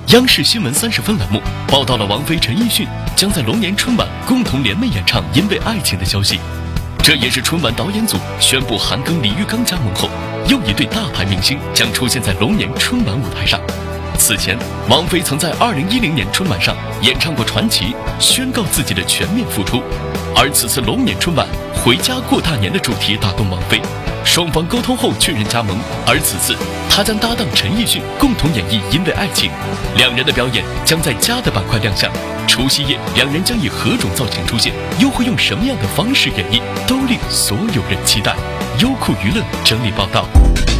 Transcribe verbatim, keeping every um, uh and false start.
央视新闻三十分栏目报道了王菲、陈奕迅将在龙年春晚共同联袂演唱《因为爱情》的消息。这也是春晚导演组宣布韩庚、李玉刚加盟后，又一对大牌明星将出现在龙年春晚舞台上。此前，王菲曾在二零一零年春晚上演唱过《传奇》，宣告自己的全面复出。而此次龙年春晚回家过大年的主题打动王菲，双方沟通后确认加盟。而此次她将搭档陈奕迅共同演绎《因为爱情》，两人的表演将在家的板块亮相。除夕夜，两人将以何种造型出现，又会用什么样的方式演绎，都令所有人期待。优酷娱乐整理报道。